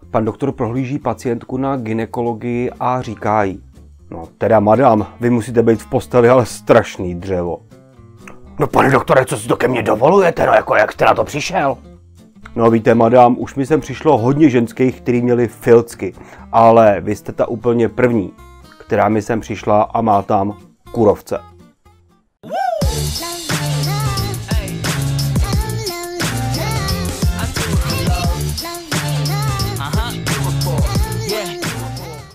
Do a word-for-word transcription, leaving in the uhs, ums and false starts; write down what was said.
Pan doktor prohlíží pacientku na gynekologii a říká jí: no teda madam, vy musíte být v posteli, ale strašný dřevo. No pane doktore, co si to ke mně dovolujete, no jako jak jste na to přišel? No víte madam, už mi sem přišlo hodně ženských, který měli filcky, ale vy jste ta úplně první, která mi sem přišla a má tam kurovce.